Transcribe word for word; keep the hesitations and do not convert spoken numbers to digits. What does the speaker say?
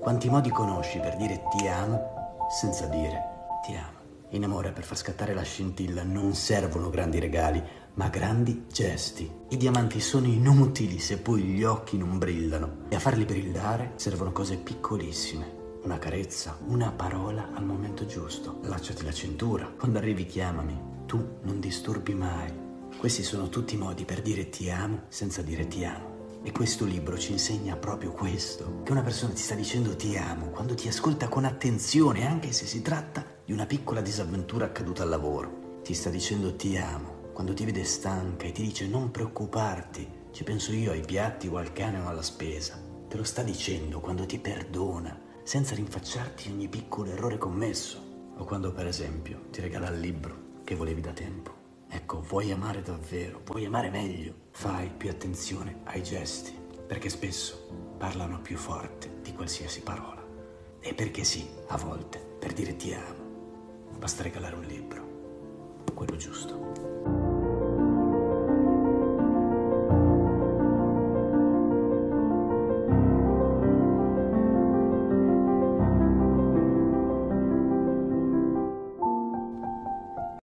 Quanti modi conosci per dire ti amo senza dire ti amo? In amore, per far scattare la scintilla non servono grandi regali, ma grandi gesti. I diamanti sono inutili se poi gli occhi non brillano, e a farli brillare servono cose piccolissime. Una carezza, una parola al momento giusto. Allacciati la cintura, quando arrivi chiamami, tu non disturbi mai. Questi sono tutti modi per dire ti amo senza dire ti amo. E questo libro ci insegna proprio questo, che una persona ti sta dicendo ti amo quando ti ascolta con attenzione, anche se si tratta di una piccola disavventura accaduta al lavoro. Ti sta dicendo ti amo quando ti vede stanca e ti dice non preoccuparti, ci penso io ai piatti o al cane o alla spesa. Te lo sta dicendo quando ti perdona, senza rinfacciarti ogni piccolo errore commesso. O quando, per esempio, ti regala il libro che volevi da tempo. Ecco, vuoi amare davvero, vuoi amare meglio, fai più attenzione ai gesti, perché spesso parlano più forte di qualsiasi parola. E perché sì, a volte, per dire ti amo, basta regalare un libro, quello giusto.